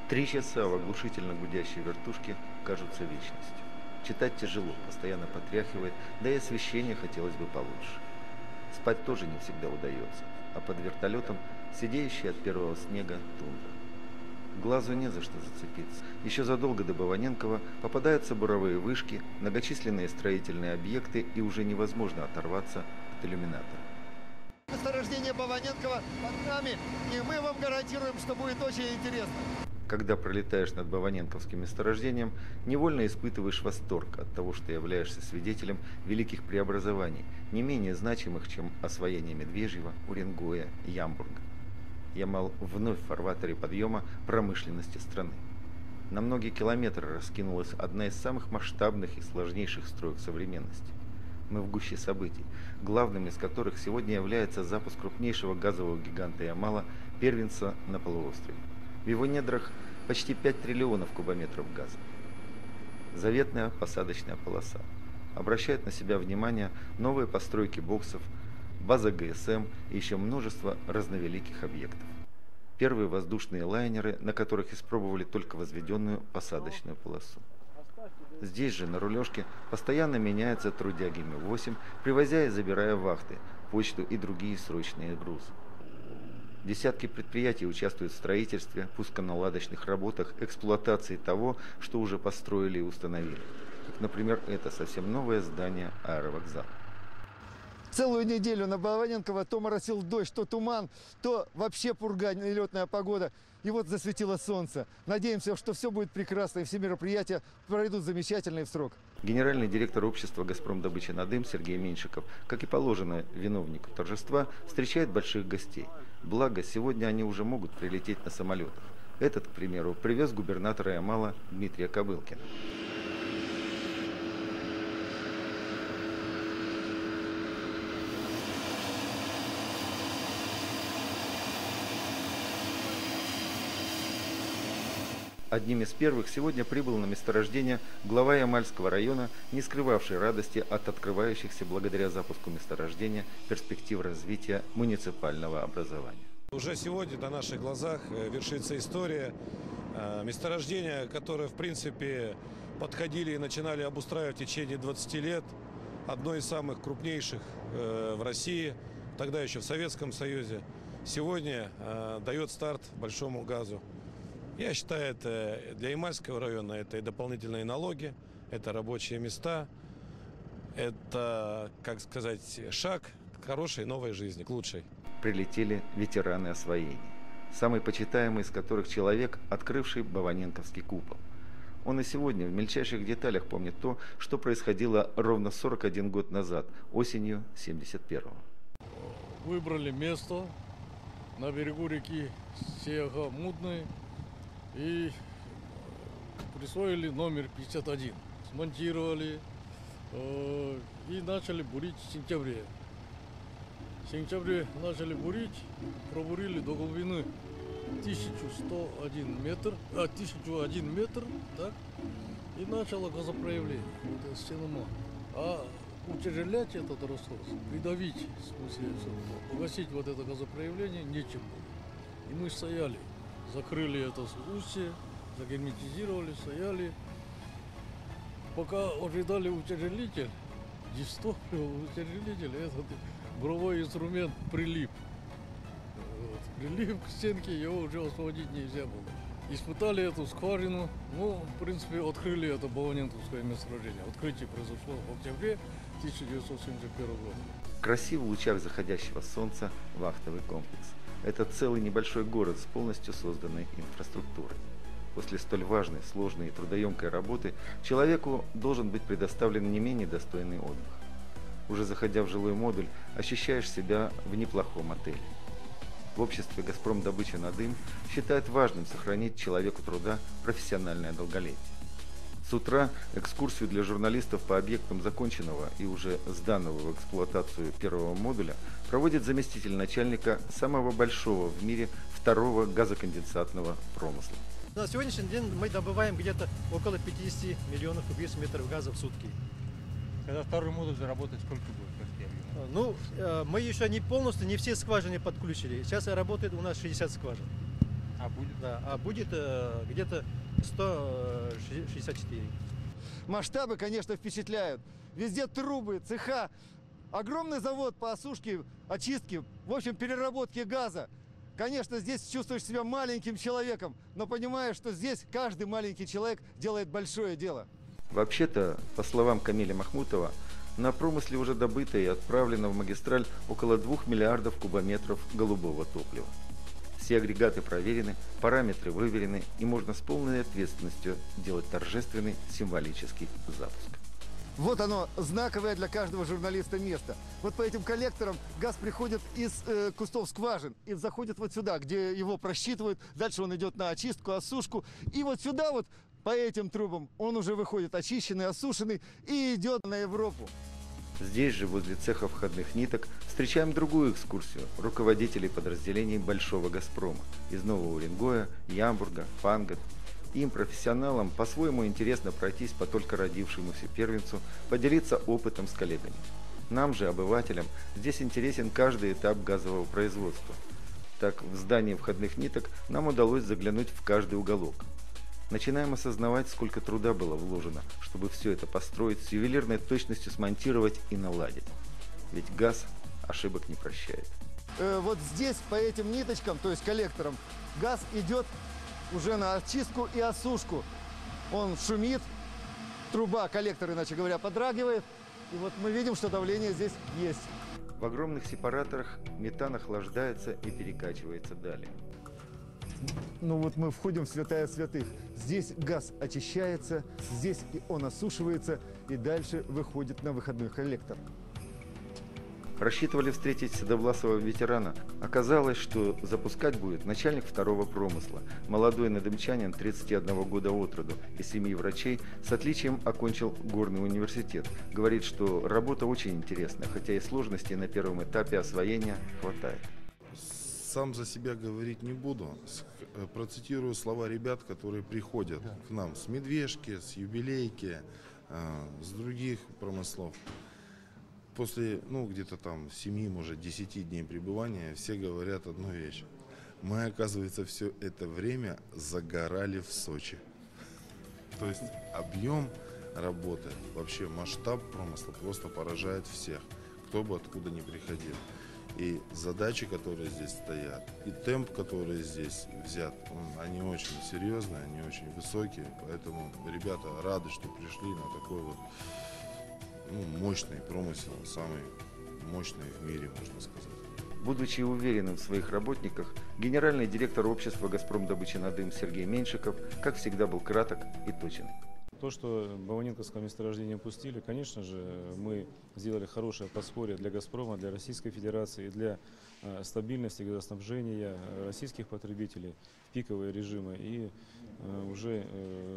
3 часа в оглушительно гудящей вертушке кажутся вечностью. Читать тяжело, постоянно потряхивает, да и освещение хотелось бы получше. Спать тоже не всегда удается, а под вертолетом сидеющая от первого снега тундра. Глазу не за что зацепиться. Еще задолго до Баваненкова попадаются буровые вышки, многочисленные строительные объекты, и уже невозможно оторваться от иллюминатора. Месторождение Баваненкова под нами, и мы вам гарантируем, что будет очень интересно. Когда пролетаешь над Баваненковским месторождением, невольно испытываешь восторг от того, что являешься свидетелем великих преобразований, не менее значимых, чем освоение Медвежьего, Уренгоя и Ямбурга. Ямал вновь в фарватере подъема промышленности страны. На многие километры раскинулась одна из самых масштабных и сложнейших строек современности. Мы в гуще событий, главным из которых сегодня является запуск крупнейшего газового гиганта Ямала, первенца на полуострове. В его недрах почти 5 триллионов кубометров газа. Заветная посадочная полоса. Обращает на себя внимание новые постройки боксов, база ГСМ и еще множество разновеликих объектов. Первые воздушные лайнеры, на которых испробовали только возведенную посадочную полосу. Здесь же, на рулежке, постоянно меняются трудяги Ми-8, привозя и забирая вахты, почту и другие срочные грузы. Десятки предприятий участвуют в строительстве, пусконаладочных работах, эксплуатации того, что уже построили и установили. Как, например, это совсем новое здание аэровокзала. Целую неделю на Баваненково то моросил дождь, то туман, то вообще пурга, нелетная погода. И вот засветило солнце. Надеемся, что все будет прекрасно, и все мероприятия пройдут замечательно и в срок. Генеральный директор общества «Газпром-добыча Надым» Сергей Меньшиков, как и положено виновнику торжества, встречает больших гостей. Благо, сегодня они уже могут прилететь на самолетах. Этот, к примеру, привез губернатора Ямала Дмитрия Кобылкина. Одним из первых сегодня прибыл на месторождение глава Ямальского района, не скрывавший радости от открывающихся благодаря запуску месторождения перспектив развития муниципального образования. Уже сегодня на наших глазах вершится история месторождения, которое, в принципе, подходили и начинали обустраивать в течение 20 лет. Одно из самых крупнейших в России, тогда еще в Советском Союзе. Сегодня дает старт большому газу. Я считаю, это для Ямальского района это и дополнительные налоги, это рабочие места, это, как сказать, шаг к хорошей новой жизни, к лучшей. Прилетели ветераны освоения, самый почитаемый из которых человек, открывший Баваненковский купол. Он и сегодня в мельчайших деталях помнит то, что происходило ровно 41 год назад, осенью 71-го. Выбрали место на берегу реки Сега-Мутной и присвоили номер 51. Смонтировали и начали бурить в сентябре. В сентябре начали бурить, пробурили до глубины 1001 метр, так, и начало газопроявление, вот эта стена моря. А утяжелять этот ресурс, придавить, в смысле, погасить вот это газопроявление нечем было. И мы стояли. Закрыли это устье, загерметизировали, стояли. Пока ожидали утяжелитель, дистопливал утяжелитель, этот буровой инструмент прилип. Вот. Прилип к стенке, его уже освободить нельзя было. Испытали эту скважину, ну, в принципе, открыли это Баваненковское месторождение. Открытие произошло в октябре 1971 года. Красив в лучах заходящего солнца вахтовый комплекс. Это целый небольшой город с полностью созданной инфраструктурой. После столь важной, сложной и трудоемкой работы человеку должен быть предоставлен не менее достойный отдых. Уже заходя в жилой модуль, ощущаешь себя в неплохом отеле. В обществе «Газпром-добыча Надым» считают важным сохранить человеку труда профессиональное долголетие. С утра экскурсию для журналистов по объектам законченного и уже сданного в эксплуатацию первого модуля проводит заместитель начальника самого большого в мире второго газоконденсатного промысла. На сегодняшний день мы добываем где-то около 50 миллионов кубических метров газа в сутки. Когда второй модуль заработает, сколько будет? Ну, мы еще не полностью, не все скважины подключили. Сейчас работает у нас 60 скважин. А А будет? Да, а будет где-то 164. Масштабы, конечно, впечатляют. Везде трубы, цеха, огромный завод по осушке, очистке, в общем, переработке газа. Конечно, здесь чувствуешь себя маленьким человеком, но понимаешь, что здесь каждый маленький человек делает большое дело. Вообще-то, по словам Камиля Махмутова, на промысле уже добыто и отправлено в магистраль около 2 миллиардов кубометров голубого топлива. Все агрегаты проверены, параметры выверены, и можно с полной ответственностью делать торжественный символический запуск. Вот оно, знаковое для каждого журналиста место. Вот по этим коллекторам газ приходит из кустов скважин и заходит вот сюда, где его просчитывают. Дальше он идет на очистку, осушку. И вот сюда вот по этим трубам он уже выходит очищенный, осушенный и идет на Европу. Здесь же, возле цеха входных ниток, встречаем другую экскурсию руководителей подразделений Большого Газпрома из Нового Уренгоя, Ямбурга, Фангот. Им, профессионалам, по-своему интересно пройтись по только родившемуся первенцу, поделиться опытом с коллегами. Нам же, обывателям, здесь интересен каждый этап газового производства. Так, в здании входных ниток нам удалось заглянуть в каждый уголок. Начинаем осознавать, сколько труда было вложено, чтобы все это построить, с ювелирной точностью смонтировать и наладить. Ведь газ ошибок не прощает. Вот здесь по этим ниточкам, то есть коллекторам, газ идет уже на очистку и осушку. Он шумит, труба, коллектор, иначе говоря, подрагивает. И вот мы видим, что давление здесь есть. В огромных сепараторах метан охлаждается и перекачивается далее. Ну вот мы входим в святая святых. Здесь газ очищается, здесь и он осушивается, и дальше выходит на выходной коллектор. Рассчитывали встретить седовласого ветерана. Оказалось, что запускать будет начальник второго промысла, молодой надымчанин 31 года от роду, из семьи врачей, с отличием окончил горный университет. Говорит, что работа очень интересная, хотя и сложностей на первом этапе освоения хватает. Сам за себя говорить не буду. Процитирую слова ребят, которые приходят к нам с Медвежки, с Юбилейки, с других промыслов. После, где-то там 7, может, 10 дней пребывания все говорят одну вещь. Мы, оказывается, все это время загорали в Сочи. То есть объем работы, вообще масштаб промысла просто поражает всех, кто бы откуда ни приходил. И задачи, которые здесь стоят, и темп, который здесь взят, они очень серьезные, они очень высокие. Поэтому ребята рады, что пришли на такой вот мощный промысел, самый мощный в мире, можно сказать. Будучи уверенным в своих работниках, генеральный директор общества «Газпромдобыча на дым» Сергей Меньшиков, как всегда, был краток и точен. То, что Баваненковское месторождение пустили, конечно же, мы сделали хорошее подспорье для «Газпрома», для Российской Федерации, для стабильности газоснабжения российских потребителей в пиковые режимы и уже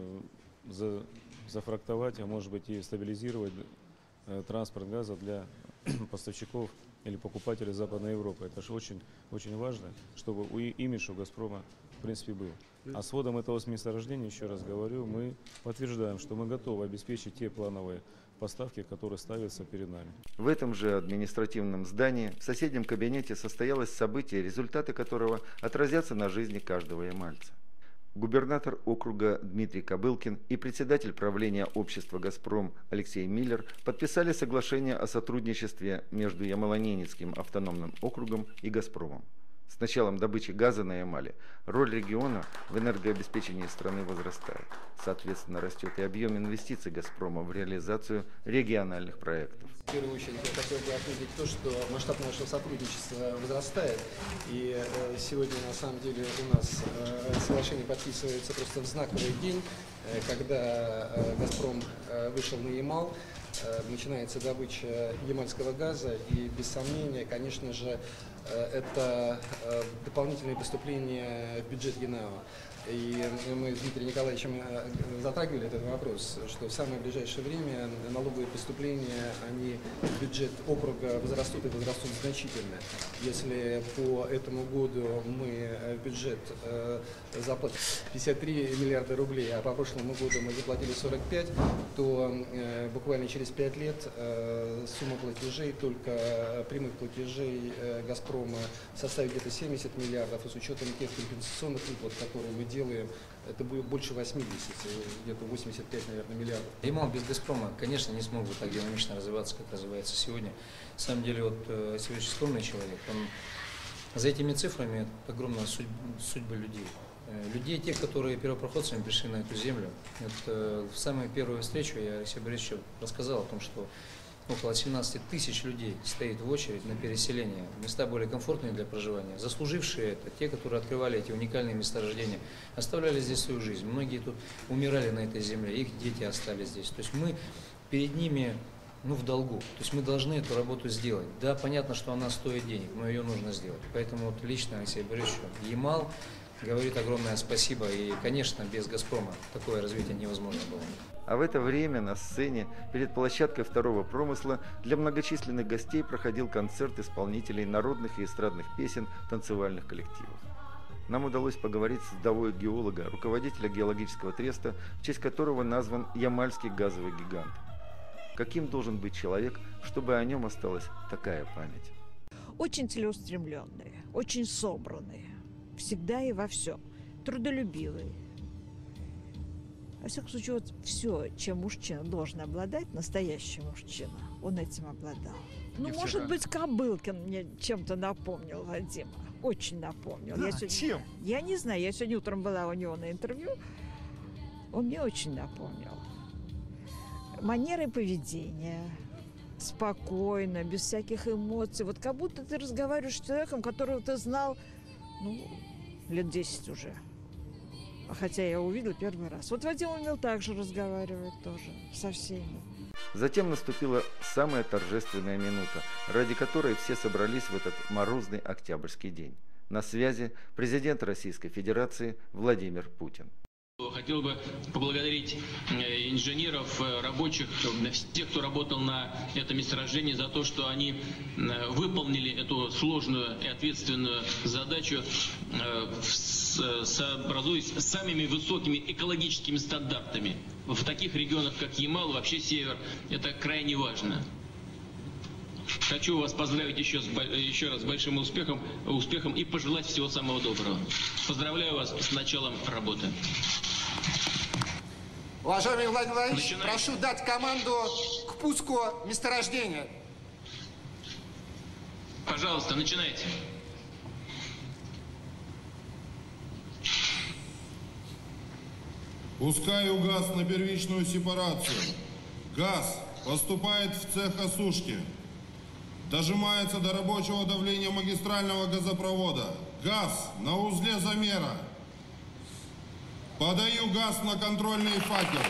зафрактовать, а может быть и стабилизировать транспорт газа для поставщиков или покупателей Западной Европы. Это же очень, очень важно, чтобы имидж у «Газпрома» в принципе был. А с вводом этого месторождения, еще раз говорю, мы подтверждаем, что мы готовы обеспечить те плановые поставки, которые ставятся перед нами. В этом же административном здании в соседнем кабинете состоялось событие, результаты которого отразятся на жизни каждого ямальца. Губернатор округа Дмитрий Кобылкин и председатель правления общества «Газпром» Алексей Миллер подписали соглашение о сотрудничестве между Ямало-Ненецким автономным округом и «Газпромом». С началом добычи газа на Ямале роль региона в энергообеспечении страны возрастает. Соответственно, растет и объем инвестиций «Газпрома» в реализацию региональных проектов. В первую очередь я хотел бы отметить то, что масштаб нашего сотрудничества возрастает. И сегодня, на самом деле, у нас соглашение подписывается просто в знаковый день, когда «Газпром» вышел на Ямал. Начинается добыча ямальского газа, и без сомнения, конечно же, это дополнительное поступление в бюджет ЯНАО. И мы с Дмитрием Николаевичем затрагивали этот вопрос, что в самое ближайшее время налоговые поступления, они в бюджет округа возрастут и возрастут значительно. Если по этому году мы в бюджет заплатили 53 миллиарда рублей, а по прошлому году мы заплатили 45, то буквально через 5 лет сумма платежей, только прямых платежей «Газпрома» «Газпрома» составит где-то 70 миллиардов, и с учетом тех компенсационных выплат, которые мы делаем, это будет больше 80, где-то 85, наверное, миллиардов. Ямал без «Газпрома», конечно, не смог бы так динамично развиваться, как развивается сегодня. На самом деле, вот Алексей Валерьевич скромный человек, он за этими цифрами огромная судьба людей. Людей, тех, которые первопроходцами пришли на эту землю. В самую первую встречу я Алексею Борисовичу рассказал о том, что около 17 тысяч людей стоит в очередь на переселение. Места более комфортные для проживания. Заслужившие это, те, которые открывали эти уникальные месторождения, оставляли здесь свою жизнь. Многие тут умирали на этой земле, их дети остались здесь. То есть мы перед ними в долгу. То есть мы должны эту работу сделать. Да, понятно, что она стоит денег, но ее нужно сделать. Поэтому вот лично Алексею Борисовичу Ямал говорит огромное спасибо. И, конечно, без «Газпрома» такое развитие невозможно было. А в это время на сцене перед площадкой второго промысла для многочисленных гостей проходил концерт исполнителей народных и эстрадных песен танцевальных коллективов. Нам удалось поговорить с вдовой геолога, руководителя геологического треста, в честь которого назван Ямальский газовый гигант. Каким должен быть человек, чтобы о нем осталась такая память? Очень целеустремленные, очень собранные. Всегда и во всем. Трудолюбивый. Во всяком случае, вот все, чем мужчина должен обладать, настоящий мужчина, он этим обладал. Может быть, Кобылкин мне чем-то напомнил Вадима. Очень напомнил. Да, чем? Я не знаю. Я сегодня утром была у него на интервью. Он мне очень напомнил. Манеры поведения. Спокойно, без всяких эмоций. Вот как будто ты разговариваешь с человеком, которого ты знал, лет 10 уже. Хотя я увидела первый раз. Вот Вадим умел так же разговаривать тоже со всеми. Затем наступила самая торжественная минута, ради которой все собрались в этот морозный октябрьский день. На связи президент Российской Федерации Владимир Путин. Хотел бы поблагодарить инженеров, рабочих, всех, кто работал на этом месторождении, за то, что они выполнили эту сложную и ответственную задачу, сообразуясь с самыми высокими экологическими стандартами. В таких регионах, как Ямал, вообще север, это крайне важно. Хочу вас поздравить еще раз с большим успехом и пожелать всего самого доброго. Поздравляю вас с началом работы. Уважаемый Владимир Владимирович, прошу дать команду к пуску месторождения. Пожалуйста, начинайте. Пускаю газ на первичную сепарацию. Газ поступает в цех осушки. Дожимается до рабочего давления магистрального газопровода. Газ на узле замера. Подаю газ на контрольный факел.